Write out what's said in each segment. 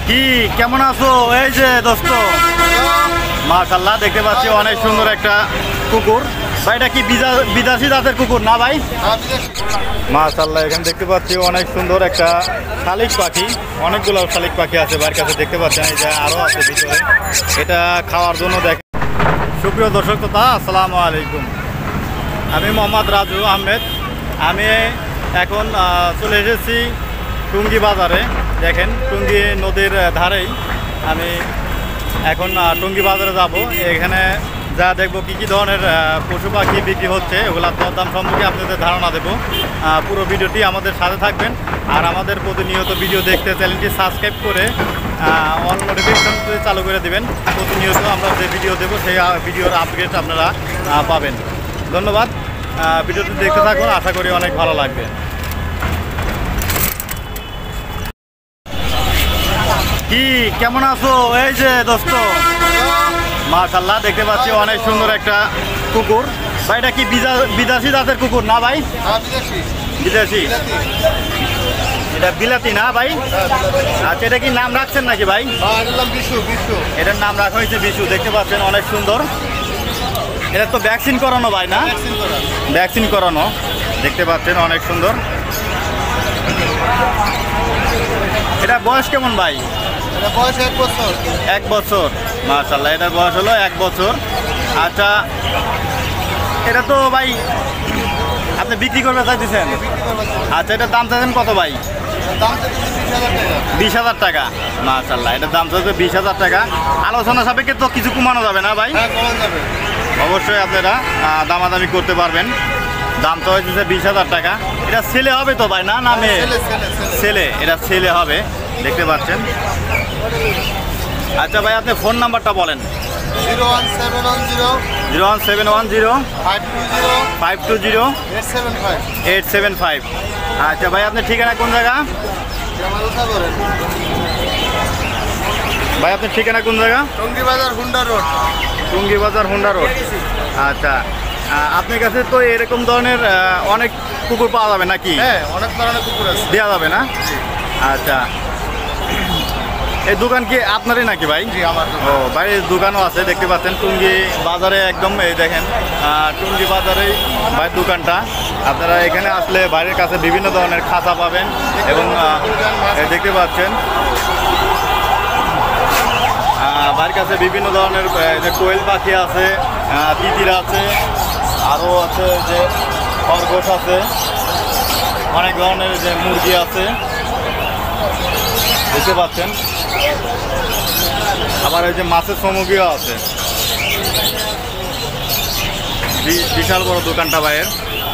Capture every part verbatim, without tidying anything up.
কি কেমন আছো? এই যে দোস্ত, মাশাআল্লাহ দেখতে পাচ্ছি অনেক সুন্দর একটা কুকুর। ভাই এটা কি বিদেশি জাতের কুকুর না ভাই? মাশাআল্লাহ এখানে দেখতে পাচ্ছি অনেক সুন্দর একটা শালিক পাখি, অনেকগুলো শালিক পাখি আছে ভাইয়ের কাছে দেখতে পাচ্ছেন। এই যে আরও আছে ভিতরে, এটা খাওয়ার জন্য দেখেন। সুপ্রিয় দর্শক শ্রোতা, আসসালামু আলাইকুম। আমি মোহাম্মদ রাজু আহমেদ। আমি এখন চলে এসেছি টুঙ্গি বাজারে। দেখেন টুঙ্গি নদীর ধারেই আমি এখন টুঙ্গি বাজারে যাব। এখানে যা দেখবো কী কী ধরনের পশু পাখি বিক্রি হচ্ছে, ওগুলোর দরদাম সম্পর্কে আপনাদের ধারণা দেবো। পুরো ভিডিওটি আমাদের সাথে থাকবেন। আর আমাদের প্রতিনিয়ত ভিডিও দেখতে চ্যানেলটি সাবস্ক্রাইব করে অল নোটিফিকেশন চালু করে দেবেন। প্রতিনিয়ত আমরা যে ভিডিও দেবো সেই ভিডিওর আপডেট আপনারা পাবেন। ধন্যবাদ। ভিডিওটি দেখতে থাকুন, আশা করি অনেক ভালো লাগবে। কি কেমন আছো? এই যে দোস্ত, মাশাআল্লাহ দেখতে পাচ্ছি অনেক সুন্দর একটা কুকুর। ভাই এটা কি বিদেশি জাতের কুকুর না ভাই? বিদেশি, এটা বিলাতি না ভাই? আচ্ছা, এটা কি নাম রাখছেন নাকি ভাই? এটার নাম রাখা হয়েছে বিশু। দেখতে পাচ্ছেন অনেক সুন্দর। এটা তো ভ্যাকসিন করানো ভাই না? ভ্যাকসিন করানো। দেখতে পাচ্ছেন অনেক সুন্দর। এটা বয়স কেমন ভাই? বয়স এক বছর। এক বছর, মাশাআল্লাহ এটার বয়স হলো এক বছর। আচ্ছা, এটা তো ভাই আপনি বিক্রি করতে চাইতেছেন? আচ্ছা, এটার দাম চাইছেন কত ভাই? বিশ হাজার টাকা। মাশাআল্লাহ এটার দাম চাইছে বিশ হাজার টাকা। আলোচনা সাপেক্ষে তো কিছু কমানো যাবে না ভাই? অবশ্যই আপনারা দামাদামি করতে পারবেন। দাম তো হয়েছে বিশ হাজার টাকা। এটা ছেলে হবে তো ভাই না? না মেয়ে? ছেলে। এটা ছেলে হবে, দেখতে পাচ্ছেন। আচ্ছা ভাই, আপনি ফোন নাম্বারটা বলেন। Zero one seven one zero zero one seven one zero five two zero five two zero eight seven five eight seven five. আচ্ছা ভাই, আপনার ঠিকানা কোন জায়গা? ভাই আপনার ঠিকানা কোন জায়গা? টুঙ্গি বাজার হুন্ডা রোড। টুঙ্গি বাজার হুন্ডা রোড। আচ্ছা, আপনার কাছে তো এরকম ধরনের অনেক কুকুর পাওয়া যাবে নাকি? হ্যাঁ, অনেক ধরনের কুকুর আছে। দেওয়া যাবে না? আচ্ছা, এই দোকান কি আপনারই নাকি ভাই? জি, আমার। ও ভাই, দোকানও আছে দেখতে পাচ্ছেন টুঙ্গি বাজারে। একদম এই দেখেন টুঙ্গি বাজারেই ভাই দোকানটা। আপনারা এখানে আসলে বাইরের কাছে বিভিন্ন ধরনের খাঁচা পাবেন এবং দেখতে পাচ্ছেন বাড়ির কাছে বিভিন্ন ধরনের যে কোয়েল পাখি আছে, তিতির আছে, আরও আছে যে খরগোশ আছে, অনেক ধরনের যে মুরগি আছে দেখতে পাচ্ছেন। আবার এই যে মাছের সামগ্রীও আছে। বিশাল বড় দোকানটা ভাইয়ের।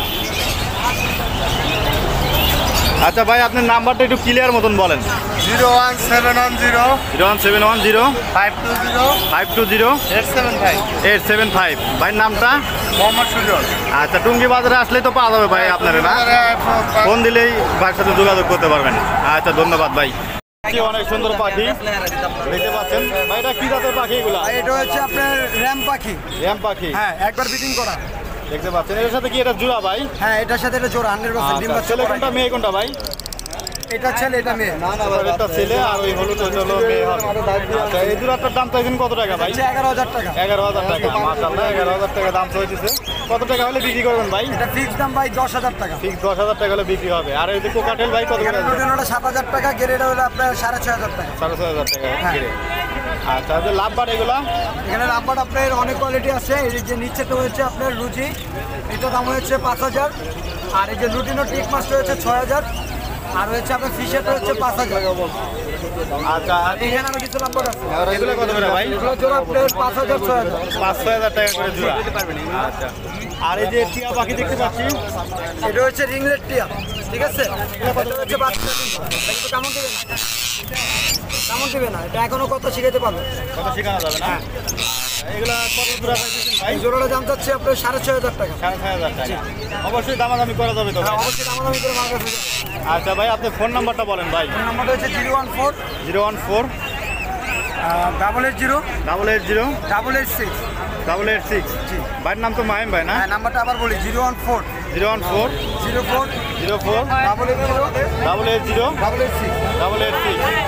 আচ্ছা ভাই, আপনার নাম্বারটা একটু ক্লিয়ার মতন বলেন। Zero one seven one zero zero one seven one zero five two zero five two zero eight seven five eight seven five. ভাইয়ের নামটা? মোহাম্মদ সুজন। আচ্ছা, টুঙ্গি বাজারে আসলেই তো পাওয়া যাবে ভাই আপনার না? ফোন দিলেই ভাইয়ের সাথে যোগাযোগ করতে পারবেন। আচ্ছা, ধন্যবাদ ভাই। অনেক সুন্দর পাখি দেখতে পাচ্ছেন। ভাই এটা কি জাতের পাখি এগুলা? এটা হচ্ছে আপনার র্যাম পাখি। র্যাম পাখি, হ্যাঁ, একবার বিটিং করা। দেখতে পাচ্ছেন। এর সাথে কি এটা জোড়া ভাই? হ্যাঁ, এটার সাথে এটা জোড়া হান্ড্রেড পার্সেন্ট। ডিম বাচ্চা। ছেলে কোনটা মেয়ে কোনটা ভাই? এটা ছেলে, এটা মেয়ে। না না ভাই, এটা ছেলে আর ওই হলুদ ওইটা হলো মেয়ে হবে। আচ্ছা, এই জোড়াটার দাম চাইছেন কত টাকা ভাই? এগারো হাজার টাকা। এগারো হাজার টাকা। মাশাআল্লাহ এগারো হাজার টাকা দাম চাইতেছে। কত টাকা হলে বিক্রি করবেন ভাই? এটা ফিক্স দাম ভাই দশ হাজার টাকা। ফিক্স দশ হাজার টাকা হলে বিক্রি হবে। আর এই যে কোকাটেল ভাই কত করে? ওটা সাত হাজার টাকা, গেরেটা হলো আপনার সাড়ে ছয় হাজার টাকা। সাড়ে ছয় হাজার টাকা। আচ্ছা, যে লাভ বাট এগুলা? এখানে লাভবাট আপনার অনেক কোয়ালিটি আছে। এই যে নিচেটা হচ্ছে আপনার রুচি, এটা দাম হচ্ছে পাঁচ হাজার। আর এই যে লুটিনো টিক মাছটা হচ্ছে ছয় হাজার। আর হচ্ছে আপনার ফিশেরটা হচ্ছে পাঁচ হাজার। আচ্ছা, এখানে আরো কিছু লাভবাট আছে। এগুলো কত করে ভাই? এগুলো জোড়া আপনার পাঁচ হাজার ছয় হাজার পাঁচ ছয় হাজার টাকা করে জোড়া। আচ্ছা, আর এই যে টিয়া পাখি দেখতে পাচ্ছি, এটা হচ্ছে রিংলেট টিয়া। ঠিক আছে, এটা হচ্ছে বাচ্চা। কিন্তু কেমন দেবে না, কেমন দেবে না, এটা এখনো কত শিখাতে পারবে। কত শেখানো যাবে না? এগুলা কত জোড়া পাইতেছেন ভাই? এই জোড়াটা দাম চাচ্ছে আপনার সাড়ে ছয় হাজার টাকা। সাড়ে ছয় হাজার টাকা। অবশ্যই দামাদামি করা যাবে তো? অবশ্যই দামাদামি করে মাল কাছে। আচ্ছা ভাই, আপনার ফোন নাম্বারটা বলেন ভাই। ফোন নাম্বারটা হচ্ছে zero one four zero one four double eight zero double eight zero double eight six double eight six. জি, ভাইয়ের নাম তো মাহিম ভাই না? হ্যাঁ, নাম্বারটা আবার বলি zero one four zero one four zero four zero four double eight zero double eight zero double eight six. Double eight six.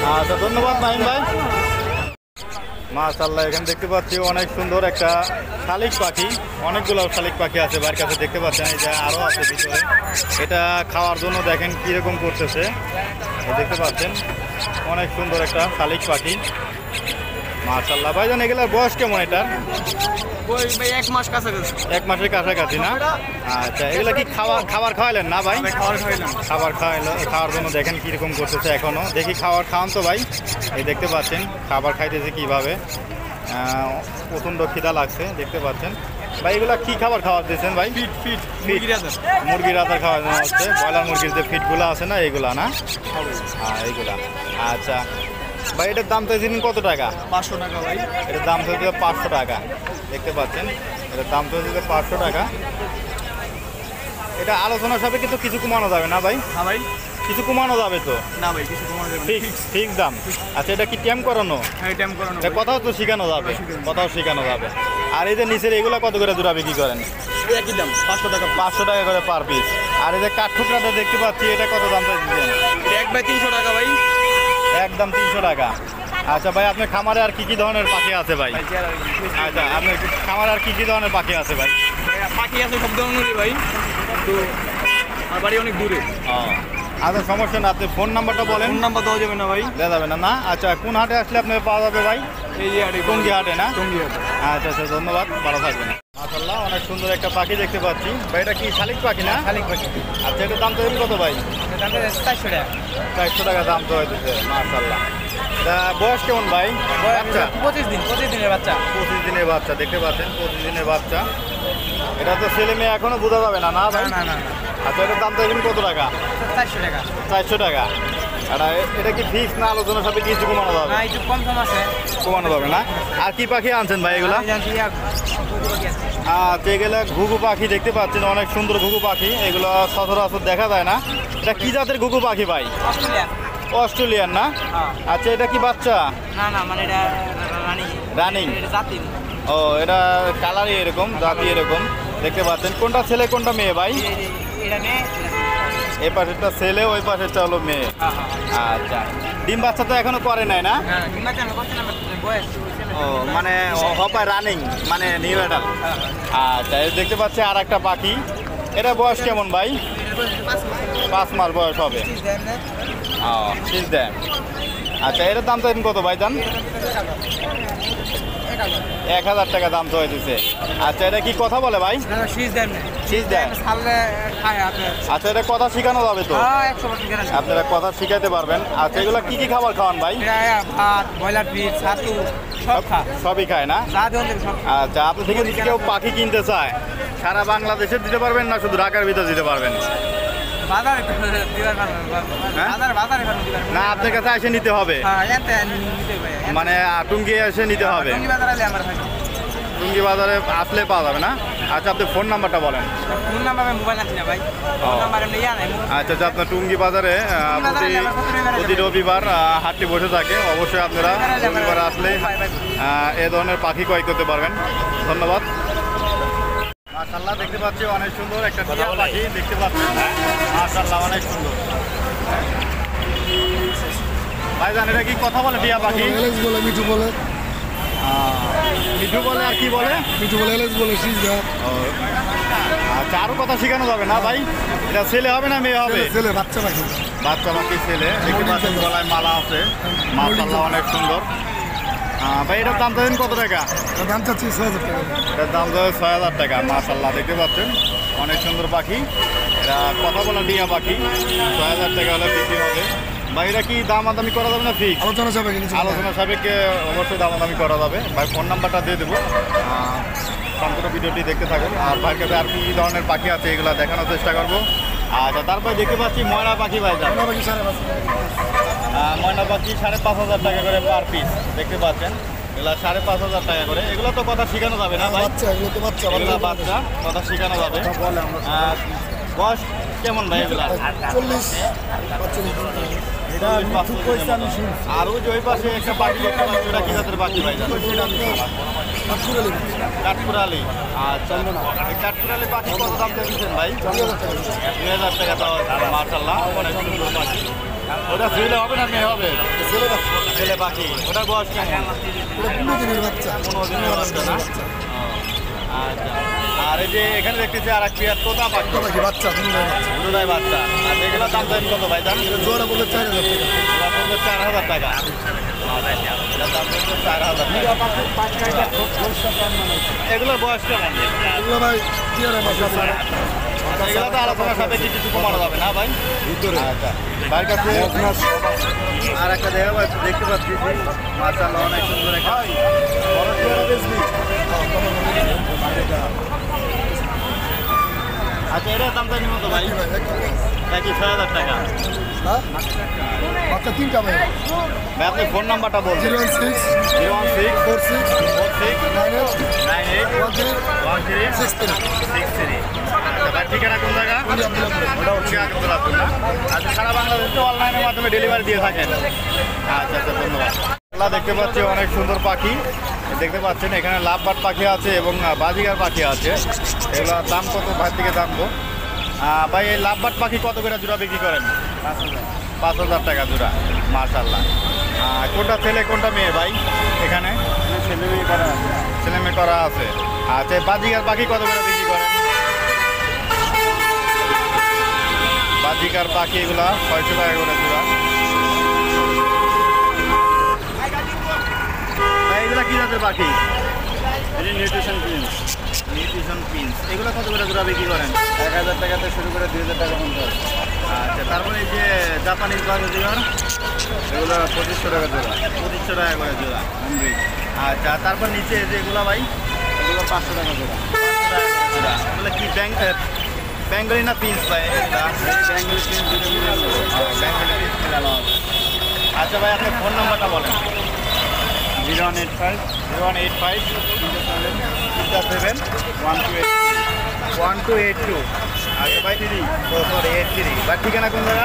আচ্ছা ধন্যবাদ নাইম ভাই। মাশাআল্লাহ এখানে দেখতে পাচ্ছি অনেক সুন্দর একটা শালিক পাখি, অনেকগুলো শালিক পাখি আছে ভাইয়ের কাছে দেখতে পাচ্ছেন, এই যে আরও আছে ভিতরে। এটা খাওয়ার জন্য দেখেন কীরকম করতেছে, এই দেখতে পাচ্ছেন অনেক সুন্দর একটা শালিক পাখি। মাশাআল্লাহ ভাইজান এগুলোর বয়স কেমন এটার? এক মাস কাছাকাছি। এক মাসের কাছাকাছি না? আচ্ছা এগুলো কি খাবার খাবার খাওয়ালেন না ভাই? খাবার খাইলাম। খাবার খাওয়াইলো, খাওয়ার জন্য দেখেন কীরকম করতেছে এখনও। দেখি খাবার খাওয়ান তো ভাই, এই দেখতে পাচ্ছেন খাবার খাইতেছে কীভাবে, প্রচণ্ড খিদা লাগছে দেখতে পাচ্ছেন। ভাই এগুলো কী খাবার খাওয়া দিয়েছেন ভাই? ফিট ফিট ফিট মুরগির আধার খাওয়ানো হচ্ছে, ব্রয়লার মুরগির যে ফিটগুলো আছে না এইগুলা না? হ্যাঁ এইগুলা। আচ্ছা ভাই এটার দাম তো দিন কত টাকা? পাঁচশো টাকা ভাই। এটার দাম তো দিতে পাঁচশো টাকা দেখতে পাচ্ছেন, এটার দাম তো দিতে পাঁচশো টাকা। এটা আলোচনা সবে কিন্তু কিছু কমানো যাবে না ভাই? হ্যাঁ ভাই কিছু কমানো যাবে তো? না ভাই কিছু কমানো যাবে না। ফিক্স ফিক্স দাম। আচ্ছা এটা কি ট্যাম করানো? হ্যাঁ টাইম করানো। এটা কথাও তো শেখানো যাবে, কথাও শেখানো যাবে। আর এই যে নিচের এগুলো কত করে জোড়া বিক্রি করেন? একই দাম পাঁচশো টাকা। পাঁচশো টাকা করে পার পিস। আর এই যে কাঠঠুকরাটা দেখতে পাচ্ছি এটা কত দাম চাইছেন? এক বাই তিনশো টাকা ভাই। একদম তিনশো টাকা। আচ্ছা ভাই আপনার খামারে আর কি কি ধরনের পাখি আছে ভাই? আচ্ছা আপনার খামারে আর কি কি ধরনের পাখি আছে ভাই? পাখি আছে সব ধরনেরই ভাই, তো আমার বাড়ি অনেক দূরে। ও আচ্ছা সমস্যা না, আপনি ফোন নাম্বারটা বলেন। ফোন নাম্বার দেওয়া যাবে না ভাই? দেওয়া যাবে না না? আচ্ছা কোন হাটে আসলে আপনার পাওয়া যাবে ভাই? এই যে হাটে। টঙ্গী হাটে না? টঙ্গী হাটে। আচ্ছা আচ্ছা ধন্যবাদ, ভালো থাকবেন। মাশাআল্লাহ অনেক সুন্দর একটা পাখি দেখতে পাচ্ছি ভাই, এটা কি শালিক পাখি না? শালিক পাখি। আচ্ছা এটার দাম তো কত ভাই? দাম চারশো টাকা। চারশো টাকা দাম তো হয়েছে। মাশাআল্লাহ এটা বয়স কেমন ভাই? বাচ্চা পঁচিশ দিন। পঁচিশ দিনের বাচ্চা। পঁচিশ দিনের বাচ্চা দেখতে পাচ্ছেন, পঁচিশ দিনের বাচ্চা। এটা তো ছেলে মেয়ে এখনো বোঝা যাবে না না ভাই? না না। আচ্ছা এটার দাম তো এখন কত টাকা? চারশো টাকা। চারশো টাকা। আর এটা কি ফিক্স না আলোচনার সাথে কিছু কমানো যাবে? না একটু কম কম আছে। কমানো যাবে না? আর কি পাখি আনছেন ভাই এগুলা? আচ্ছা এগুলা ঘুঘু পাখি দেখতে পাচ্ছেন, অনেক সুন্দর ঘুঘু পাখি, এগুলো সচরাচর দেখা যায় না। এটা কি জাতের ঘুঘু পাখি ভাই? অস্ট্রেলিয়ান। অস্ট্রেলিয়ান না? আচ্ছা এটা কি বাচ্চা? না না মানে এটা রানিং। রানিং? এটা জাতি। ও এটা কালারই এরকম, জাতি এরকম দেখতে পাচ্ছেন। কোনটা ছেলে কোনটা মেয়ে ভাই? এটা মেয়ে। এই পাশেরটা ছেলে, ওই পাশেরটা হলো মেয়ে। আচ্ছা ডিম বাচ্চা তো এখনো করে নাই না? হ্যাঁ ডিম বাচ্চা আমি করছিলাম বয়স। ও মানে হপায় রানিং মানে নিউ অ্যাডাল্ট। আচ্ছা এই দেখতে পাচ্ছি আর একটা পাখি, এটা বয়স কেমন ভাই? পাঁচ মাস বয়স হবে। ও ঠিক দেন। আচ্ছা এটার দাম তো এখন কত ভাই জান? এক হাজার টাকা দাম তো হয়ে দিচ্ছে। আচ্ছা এটা কি কথা বলে ভাই? শীষ দেয়। আচ্ছা এটা কথা শেখানো যাবে তো? আপনারা কথা শিখাইতে পারবেন। আচ্ছা এগুলো কি কি খাবার খাওয়ান ভাই? ভাত, ব্রয়লার পিস, ছাতু সব খা। সবই খায় না? আচ্ছা আপনি থেকে যদি কেউ পাখি কিনতে চায় সারা বাংলাদেশে দিতে পারবেন না শুধু ঢাকার ভিতরে দিতে পারবেন? না আপনার কাছে এসে নিতে হবে? মানে টুঙ্গি এসে নিতে হবে? টুঙ্গি বাজারে আসলে পাওয়া যাবে না? আচ্ছা আপনি ফোন নাম্বারটা বলেন। ফোন নাম্বার মোবাইল আছে না ভাই? ফোন নাম্বার এমনি ইয়া নাই। আচ্ছা আচ্ছা আপনার টুঙ্গি বাজারে আহ, প্রতি প্রতি রবিবার আহ, হাটটি বসে থাকে, অবশ্যই আপনারা রবিবার আসলে আহ, এ ধরনের পাখি ক্রয় করতে পারবেন। ধন্যবাদ। মাশাআল্লাহ দেখতে পাচ্ছি অনেক সুন্দর একটা টিয়া পাখি দেখতে পাচ্ছেন। মাশাআল্লাহ অনেক সুন্দর। ভাইজান এটা কি কথা বলে টিয়া পাখি? এলেক্স বলে, মিঠু বলে। মিঠু বলে আর কি বলে? মিঠু বলে, এলেক্স বলে, শীষ দেয়। আচ্ছা আরো কথা শেখানো যাবে না ভাই? এটা ছেলে হবে না মেয়ে হবে? ছেলে বাচ্চা পাখি। বাচ্চা পাখি ছেলে দেখতে পাচ্ছেন, গলায় মালা আছে। মাশাআল্লাহ অনেক সুন্দর। ভাই এটার দাম চাচ্ছেন কত টাকা? দাম চাচ্ছি ছয় হাজার টাকা। এটার দাম তো ছয় হাজার টাকা। মাশাআল্লাহ দেখতে পাচ্ছেন অনেক সুন্দর পাখি, এটা কথা বলা টিয়া পাখি। ছয় হাজার টাকা হলে বিক্রি হবে। ভাই এটা কি দামাদামি করা যাবে না ফিক্স? আলোচনা সাপেক্ষে। আলোচনা সাপেক্ষে অবশ্যই দামাদামি করা যাবে। ভাই ফোন নাম্বারটা দিয়ে দেবো, সম্পূর্ণ ভিডিওটি দেখতে থাকুন। আর ভাইয়ের কাছে আর কি ধরনের পাখি আছে এগুলো দেখানোর চেষ্টা করবো। আচ্ছা তারপরে দেখতে পাচ্ছি ময়না পাখি ভাই যান। পাখি সাড়ে পাঁচ। ময়না পাখি সাড়ে পাঁচ হাজার টাকা করে পার পিস দেখতে পাচ্ছেন, এগুলো সাড়ে পাঁচ হাজার টাকা করে। এগুলো তো কথা শেখানো যাবে না ভাই? বাচ্চা, এগুলো তো বাচ্চা। এগুলো বাচ্চা, কথা শেখানো যাবে। আর বয়স কেমন ভাই এগুলা? চল্লিশ। আর ওই যে ওই পাশে একটা পাখি দেখতে পাচ্ছি, ওটা কি জাতের পাখি ভাই? কাঠপুরালি। আচ্ছা এই কাঠপুরালি পাখি কত দাম দিচ্ছেন ভাই? দুই হাজার টাকা। মাশাআল্লাহ অনেক সুন্দর পাখি। ওটা ছেলে হবে না মেয়ে হবে? ছেলে পাখি ওটার বয়স কেমন? এটা পনেরো দিনের বাচ্চা। পনেরো দিনের বাচ্চা না? ও, আচ্ছা। আর এই যে এখানে দেখতেছি আর এক পেয়ার তোতা পাখি, তোতা পাখি বাচ্চা, দুটোই বাচ্চা। দুটাই বাচ্চা। আর এগুলোর দাম দেন কত ভাই? দাম এটা জোড়া বলে চার হাজার টাকা। এগুলো পড়বে চার হাজার টাকা। এটার দাম পড়বে চার হাজার টাকা। এগুলোর বয়স কেমন? এগুলো ভাই টিয়ারে মাছ আছে। এগুলো তো আলোচনার সাথে কিছু কিছু কমানো যাবে না ভাই? আচ্ছা, ভাইয়ের কাছে আর একটা দেখা পাচ্ছি, দেখতে পাচ্ছি মাশাআল্লাহ অনেক সুন্দর একটা বড় টিয়ারা বেশি। আচ্ছা, এটার দামটা নিমত ভাই? একই ছয় হাজার টাকা। হ্যাঁ? বাচ্চা তিনটা ভাই। ভাই আপনি ফোন নাম্বারটা বলুন। Zero one six zero one six four six four six nine eight nine eight one three one three six three. Six three. আচ্ছা, ভাই ঠিকানা কোন জায়গা? উনি আব্দুল্লাহ। ওটা হচ্ছে আগ্রাবাদ না? আচ্ছা, সারা বাংলাদেশে অনলাইনের মাধ্যমে ডেলিভারি দিয়ে থাকেন? আচ্ছা আচ্ছা, ধন্যবাদ। আমরা দেখতে পাচ্ছি অনেক সুন্দর পাখি, দেখতে পাচ্ছেন এখানে লাভবাট পাখি আছে এবং বাজিগার পাখি আছে। এগুলোর দাম কত ভাই থেকে জানবো। আহ, ভাই এই লাভবাট পাখি কত করে জোড়া বিক্রি করেন? পাঁচ হাজার টাকা জোড়া। মাশাআল্লাহ। আহ, কোনটা ছেলে কোনটা মেয়ে ভাই এখানে? ছেলে মেয়ে করা আছে। ছেলে মেয়ে করা আছে। আচ্ছা, বাজিগার পাখি কত করে বিক্রি করেন? বাজিকার পাখি এগুলা ছয়শো টাকা করে জোড়া। এগুলা কি জাতের পাখি? Nutrition Prince. নিউট্রিশন প্রিন্স এগুলো কত করে জোড়া বিক্রি করেন? এক হাজার টাকা থেকে শুরু করে দুই হাজার টাকা পর্যন্ত। আচ্ছা, তারপরে এই যে জাপানিজ বাজিকার এগুলো পঁচিশশো টাকা জোড়া। পঁচিশশো টাকা করে জোড়া। আচ্ছা, তারপর নিচে যেগুলো ভাই এগুলো পাঁচশো টাকা জোড়া। পাঁচশো টাকা করে জোড়া। এগুলো কি ব্যাংক বেঙ্গলি না পিন্স ভাই? বেঙ্গলি পিন্স। বেঙ্গলি পিন্স মিলানো হবে। আচ্ছা ভাই, আপনার ফোন নাম্বারটা বলেন। Zero one eight five zero one eight five seven one two eight one two eight two. আচ্ছা ভাই, দিদি ও সরি এইট থ্রি। ভাই ঠিকানা কোন জায়গা?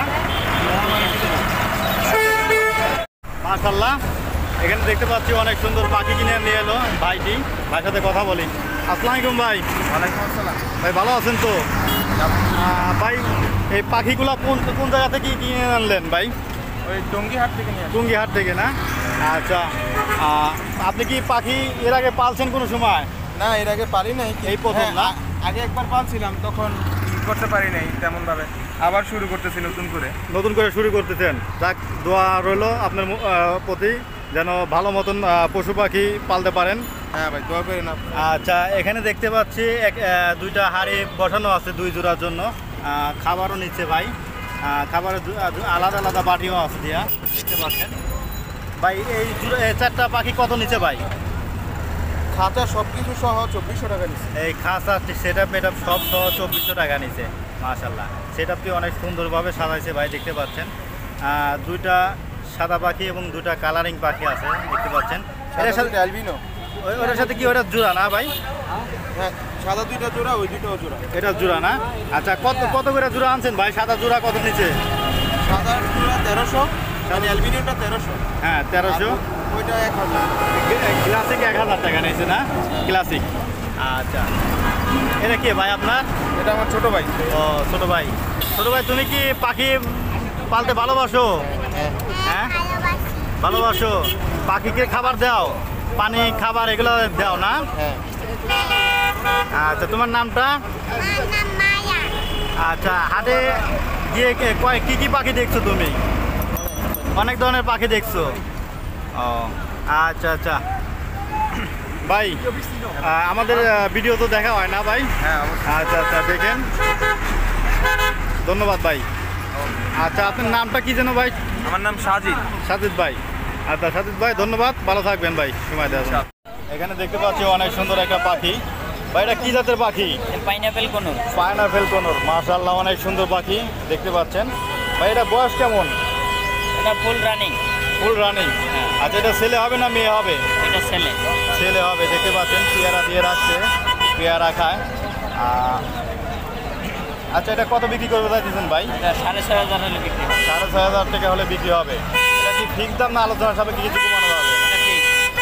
মাশাআল্লাহ, এখানে দেখতে পাচ্ছি অনেক সুন্দর পাখি কিনে নিয়ে এলো ভাইটি। ভাইয়ের সাথে কথা বলি। আসসালামু আলাইকুম ভাই। ওয়ালাইকুম আসসালাম। ভাই ভালো আছেন তো? আহ, ভাই এই পাখিগুলো কোন কোন জায়গা থেকে কিনে আনলেন ভাই? ওই টঙ্গি হাট থেকে নিয়ে টুঙ্গি হাট থেকে না? আচ্ছা, আহ, আপনি কি পাখি এর আগে পালছেন কোনো সময়? না, এর আগে পারি নাই। এই প্রথম না? আগে একবার পালছিলাম, তখন করতে পারি নাই তেমনভাবে। আবার শুরু করতেছি নতুন করে। নতুন করে শুরু করতেছেন। যাক, দোয়া রইল আপনার আহ, প্রতি, যেন ভালো মতন আহ, পশু পাখি পালতে পারেন। হ্যাঁ ভাই, দোয়া করেন আপনি। আচ্ছা, এখানে দেখতে পাচ্ছি এক আহ, দুইটা হাঁড়ি বসানো আছে দুই জোড়ার জন্য। আহ, খাবারও নিচ্ছে ভাই। আহ, খাবারের দু- আহ, আলাদা আলাদা বাটিও আছে দিয়া, দেখতে পাচ্ছেন ভাই। এই জোড়া- এই চারটা পাখি কত নিচ্ছে ভাই? খাঁচা সব কিছু সহ চব্বিশশো টাকা নিচ্ছে। এই খাঁচা সেট আপ মেট আপ সব সহ চব্বিশশো টাকা নিচ্ছে। মাশাআল্লাহ, সেট আপটি অনেক সুন্দরভাবে সাজাইছে ভাই, দেখতে পাচ্ছেন। আহ, দুইটা সাদা পাখি এবং দুইটা কালারিং পাখি আছে, দেখতে পাচ্ছেন। এটার সাথে অ্যালবিনো। ওই- ওটার সাথে কি ওটা জোড়া না ভাই? হ্যাঁ, সাদা দুইটা জোড়া, ওই দুটোও জোড়া। এটা জোড়া না? আচ্ছা, কত কত করে জোড়া আনছেন ভাই? সাদা জোড়া কত নিচ্ছে? সাদা জোড়া তেরোশো, মানে অ্যালবিনোটা তেরোশো। হ্যাঁ, তেরোশো। ওইটা এক হাজার। ক্লাসিক এক হাজার টাকা নিয়েছে না? ক্লাসিক। আচ্ছা, এটা কি ভাই আপনার? এটা আমার ছোট ভাই। ও, ছোট ভাই। ছোট ভাই, তুমি কি পাখি পালতে ভালোবাসো? হ্যাঁ, ভালোবাসো। পাখিকে খাবার দাও, পানি খাবার এগুলো দাও না? হ্যাঁ। আচ্ছা, তোমার নামটা? আচ্ছা, হাটে গিয়ে কে- কয় কি কি পাখি দেখছো তুমি? অনেক ধরনের পাখি দেখছো। ও আচ্ছা আচ্ছা ভাই, আহ, আমাদের আহ, ভিডিও তো দেখা হয় না ভাই? হ্যাঁ, অবশ্যই। আচ্ছা আচ্ছা, দেখেন, ধন্যবাদ ভাই। আচ্ছা, আপনার নামটা কি যেন ভাই? আমার নাম সাজিদ। সাজিদ ভাই। আচ্ছা সাজিদ ভাই, ধন্যবাদ, ভালো থাকবেন ভাই, সময় দেওয়ার জন্য। এখানে দেখতে পাচ্ছি অনেক সুন্দর একটা পাখি ভাই। এটা কি জাতের পাখি? পাইনাপেল কোন পাইনাপেল কোনর। মাশাআল্লাহ, অনেক সুন্দর পাখি, দেখতে পাচ্ছেন ভাই। এটা বয়স কেমন? এটা ফুল রানিং। Full running. আচ্ছা, এটা ছেলে হবে না মেয়ে হবে? এটা ছেলে। ছেলে হবে, দেখতে পাচ্ছেন পেয়ারা দিয়ে রাখছে, পেয়ারা খায়। আহ, আচ্ছা, এটা কত বিক্রি করবে চাইছেন ভাই? এটা সাড়ে ছয় হাজার হলে বিক্রি হবে। সাড়ে ছয় হাজার টাকা হলে বিক্রি হবে। এটা কি ফিক্স দাম না আলোচনার সাপেক্ষে কিছু কমানো যাবে? এটা ঠিক।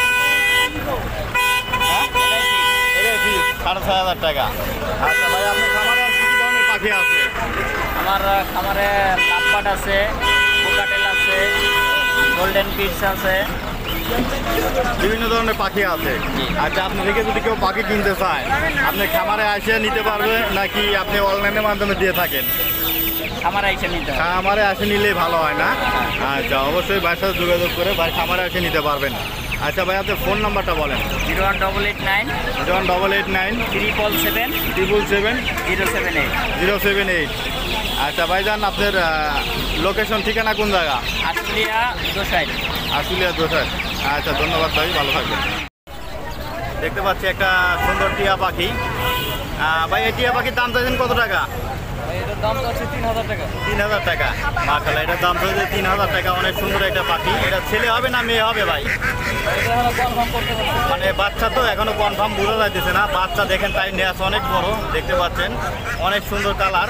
হ্যাঁ, এটাই ঠিক। এটাই ফিক্স সাড়ে ছয় হাজার টাকা। আচ্ছা ভাই, আপনার খামারে আর কি কি ধরনের পাখি আছে? আমার খামারে লাভবাট আছে, কোকাটেল আছে, গোল্ডেন পিটস আছে। বিভিন্ন ধরনের পাখি আছে। আচ্ছা, আপনি থেকে যদি কেউ পাখি কিনতে চায় আপনি খামারে এসে নিতে পারবে নাকি আপনি অনলাইনের মাধ্যমে দিয়ে থাকেন? আমার আইসে নিতে হবে। খামারে এসে নিলেই ভালো হয় না? আচ্ছা, অবশ্যই ভাইয়ের সাথে যোগাযোগ করে ভাই খামারে এসে নিতে পারবেন। আচ্ছা ভাই, আপনার ফোন নাম্বারটা বলেন। Zero one double eight nine zero one double eight nine triple seven triple seven zero seven eight zero seven eight. আচ্ছা ভাইজান, আপনার লোকেশন ঠিকানা কোন জায়গা? আশুলিয়া দোসাইড। আশুলিয়া দোসাইড। আচ্ছা, ধন্যবাদ ভাই, ভালো থাকবেন। দেখতে পাচ্ছি একটা সুন্দর টিয়া পাখি। আহ, ভাই এই টিয়া পাখির দাম চাইছেন কত টাকা? এটার দাম আছে তিন হাজার টাকা। তিন হাজার টাকা। মাশাআল্লাহ, এটার দাম চাইছে তিন হাজার টাকা। অনেক সুন্দর একটা পাখি। এটা ছেলে হবে না মেয়ে হবে ভাই? মানে বাচ্চা তো এখনো কনফার্ম বোঝা যাইতেছে না। বাচ্চা দেখেন তাই নিয়ে আসে, অনেক বড় দেখতে পাচ্ছেন, অনেক সুন্দর কালার।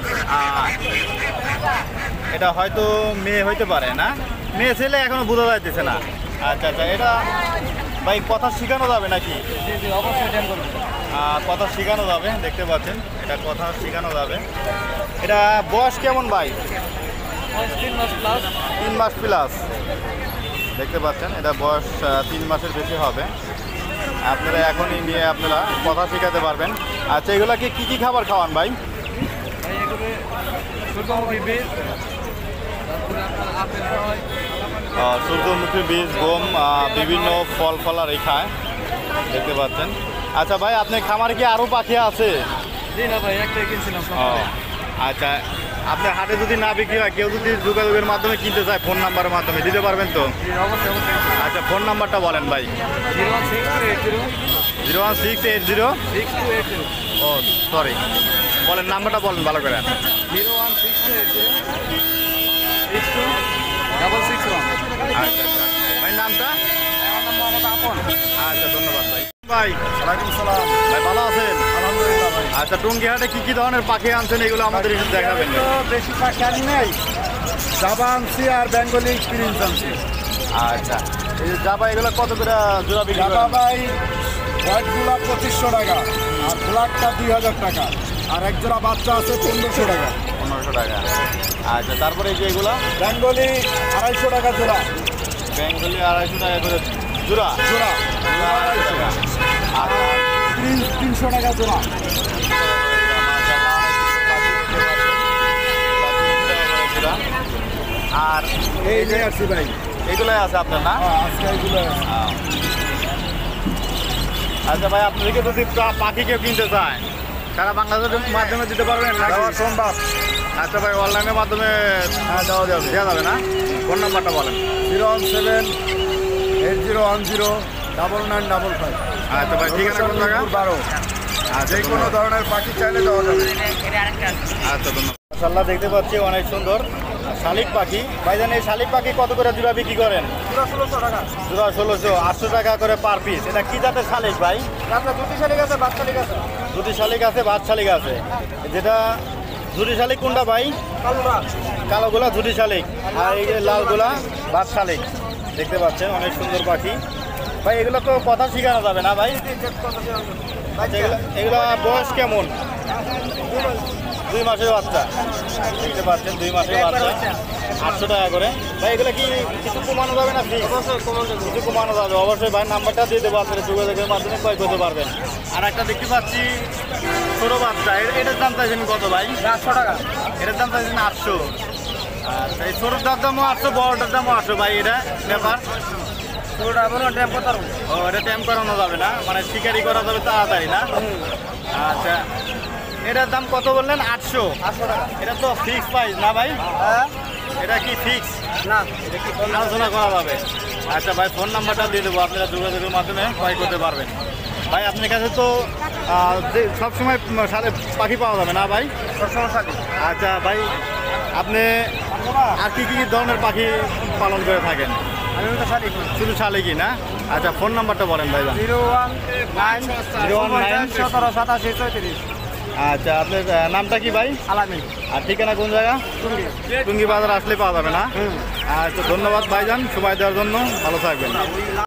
এটা হয়তো মেয়ে হইতে পারে না, মেয়ে ছেলে এখনো বোঝা যাইতেছে না। আচ্ছা আচ্ছা, এটা ভাই কথা শেখানো যাবে নাকি? জি জি, অবশ্যই ট্রেন করবেন। আহ, কথা শেখানো যাবে, দেখতে পাচ্ছেন এটা কথা শেখানো যাবে। এটা বয়স কেমন ভাই? তিন মাস প্লাস। তিন মাস প্লাস দেখতে পাচ্ছেন, এটা বয়স আহ, তিন মাসের বেশি হবে। আপনারা এখনই নিয়ে আপনারা কথা শেখাতে পারবেন। আচ্ছা, এগুলা কি কী কী খাবার খাওয়ান ভাই? এগুলো সূর্যমুখী বীজ, তারপরে আপনার আপেল হয়। আহ, সূর্যমুখী বীজ, গম, আহ, বিভিন্ন ফল ফলারই খায় দেখতে পাচ্ছেন। আচ্ছা ভাই, আপনার খামারে কি আরও পাখি আছে? জি না ভাই, একটাই কিনছিলাম। ও আচ্ছা, আপনার হাটে যদি না বিক্রি হয়, কেউ যদি যোগাযোগের মাধ্যমে কিনতে চায় ফোন নাম্বারের মাধ্যমে দিতে পারবেন তো? জি অবশ্যই অবশ্যই। আচ্ছা, ফোন নাম্বারটা বলেন ভাই। Zero one six eight zero zero one six eight zero six two eight zero ও সরি, বলেন নাম্বারটা বলেন ভালো করে। Zero one six eight zero six two double six one. আচ্ছা আচ্ছা ভাই, নামটা? আমার নাম মোহাম্মদ আপন। আচ্ছা, ধন্যবাদ ভাই। ভাই ওয়ালাইকুম সালাম। ভাই ভালো আছেন? আলহামদুলিল্লাহ ভাই। আচ্ছা, টুঙ্গি হাটে কি কি ধরনের পাখি আনছেন এগুলো আমাদের একটু দেখাবেন। তো বেশি পাখি আনি নেই, জাবা আনছি আর বেঙ্গলি এক্সপিরিয়েন্স আনছি। আচ্ছা, এই যে জাবা এগুলো কত করে জোড়া বিক্রি জাবা করেন? ভাই হোয়াইট গুলা পঁচিশশো টাকা আর ব্ল্যাকটা দুই হাজার টাকা আর এক জোড়া বাচ্চা আছে পনেরোশো টাকা। পনেরোশো টাকা। আচ্ছা, তারপরে এই যে এগুলো বেঙ্গলি আড়াইশো টাকা জোড়া। বেঙ্গলি আড়াইশো টাকা করে জোড়া। জোড়া জোড়া আড়াইশো টাকা। আর তিন তিনশো টাকা জোড়া। আর এই যে আসছি ভাই, এগুলোই আছে আপনার না? হ্যাঁ, আজকে এগুলো আছে। আচ্ছা ভাই, আপনাদেরকে যদি পা- পাখি কেউ কিনতে চায় তারা বাংলাদেশের মাধ্যমে দিতে পারবেন নাকি? দেওয়া সম্ভব। আচ্ছা ভাই, অনলাইনের মাধ্যমে হ্যাঁ, দেওয়া যাবে। দেওয়া যাবে না? ফোন নাম্বারটা বলেন। Zero one seven eight zero one zero double nine double five. আচ্ছা ভাই, ঠিকানা কোন জায়গা? বারো। আচ্ছা, যে কোনো ধরনের পাখি চাইলে দেওয়া যাবে। আচ্ছা, ধন্যবাদ। মাশাআল্লাহ, দেখতে পাচ্ছি অনেক সুন্দর শালিক পাখি। ভাইজান, এই শালিক পাখি কত করে জোড়া বিক্রি করেন? পুরো ষোলোশো টাকা। জোড়া ষোলোশো, আটশো টাকা করে পার পিস। এটা কি জাতের শালিক ভাই? আপনার দুটি শালিক আছে, বাচ্চা শালিক আছে। দুটি শালিক আছে, বাদ শালিক আছে। যেটা দুটি শালিক কোনটা ভাই? কালোরা। কালোগুলা দুটি শালিক আর এই যে লালগুলা বাদ শালিক। দেখতে পাচ্ছেন অনেক সুন্দর পাখি। ভাই, এগুলো তো কথা শেখানো যাবে না ভাই? আচ্ছা, এগুলা এগুলা বয়স কেমন? দুই মাসের বাচ্চা। দেখতে পাচ্ছেন দুই মাসের বাচ্চা, আটশো টাকা করে। ভাই, এগুলো কি কিছু কমানো যাবে না? কিছু কমানো যাবে অবশ্যই। ভাই, নাম্বারটা দিয়ে দেবো, আপনারা যোগাযোগের মাধ্যমে ক্রয় করতে পারবেন। আর একটা দেখতে পাচ্ছি ছোটো বাচ্চা, এ- এটার দাম চাইছেন কত ভাই? আটশো টাকা। এটার দাম চাইছেন আটশো। আচ্ছা, এই ছোটোটার দামও আটশো, বড়টার দামও আটশো। ভাই, এটা ব্যাপার? পুরোটা এমন ট্যাপ করতে পারবো। ও, এটা ট্যাম করানো যাবে না, মানে শিকারি করা যাবে তাড়াতাড়ি না? আচ্ছা, এটার দাম কত বললেন? আটশো। আটশো টাকা। এটা তো ফিক্স প্রাইস না ভাই? হ্যাঁ, এটা কি ফিক্স? না এটা কি বললাম? আলোচনা করা যাবে। আচ্ছা ভাই, ফোন নাম্বারটা দিয়ে দেবো, আপনারা যোগাযোগের মাধ্যমে ক্রয় করতে পারবেন। ভাই, আপনার কাছে তো আহ, যে সবসময় সাথে পাখি পাওয়া যাবে না ভাই? সবসময় শালিক। আচ্ছা ভাই, আপনি আর কি কি ধরনের পাখি পালন করে থাকেন? আমি তো শালিক। শুধু শালিকই না? আচ্ছা, ফোন নাম্বারটা বলেন ভাই। Zero one nine zero one nine সতেরো সাতাশি চৌত্রিশ। আচ্ছা, আপনার আহ, নামটা কি ভাই? আলামিন। আর ঠিকানা কোন জায়গা? টুঙ্গি। টুঙ্গি বাজার আসলে পাওয়া যাবে না? আচ্ছা, ধন্যবাদ ভাইজান সময় দেওয়ার জন্য, ভালো থাকবেন।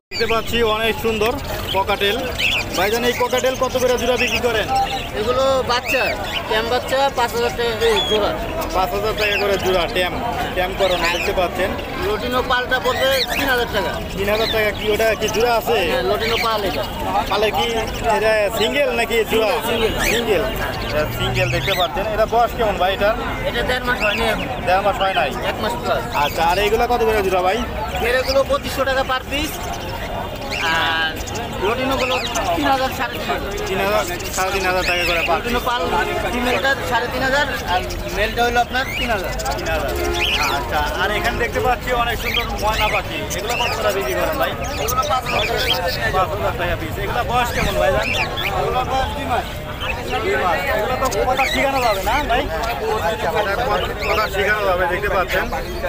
দেখতে পাচ্ছি অনেক সুন্দর ককাটেল। ভাইজান এই ককাটেল কত করে জোড়া বিক্রি করেন? এগুলো বাচ্চা ক্যাম বাচ্চা পাঁচ হাজার টাকা করে জোড়া। পাঁচ হাজার টাকা করে জোড়া ট্যাম ট্যাম করানো দেখতে পাচ্ছেন। লটিনো পালটা পড়বে তিন হাজার টাকা। তিন হাজার টাকা কি ওটা কি জোড়া আছে? হ্যাঁ লটিনো পাল এটা। পালে কি এটা সিঙ্গেল নাকি জোড়া? সিঙ্গেল সিঙ্গেল সিঙ্গেল দেখতে পাচ্ছেন। এটা বয়স কেমন ভাই এটা? এটা দেড় মাস হয়নি এখন, দেড় মাস হয় নাই। এক মাস প্লাস। আচ্ছা আর এইগুলো কত করে জোড়া ভাই? এগুলো পঁচিশশো টাকা পার পিস। আর লটিনোগুলো তিন হাজার সাড়ে তিন হাজার। তিন হাজার সাড়ে তিন হাজার টাকা করে পার। লটিনো পাল ফিমেলটা সাড়ে তিন হাজার আর মেলটা হলো আপনার তিন হাজার। তিন হাজার আচ্ছা আর এখানে দেখতে পাচ্ছি অনেক সুন্দর ময়না পাখি। এগুলো কত করে বিক্রি করেন ভাই? এগুলো পাঁচ হাজার টাকা। পাঁচ হাজার টাকা পিস। এগুলো বয়স কেমন ভাই জান? এগুলো বয়স দুই মাস। দুই মাস। এগুলো তো কথা শেখানো যাবে না ভাই? কথা শেখানো যাবে দেখতে পাচ্ছেন।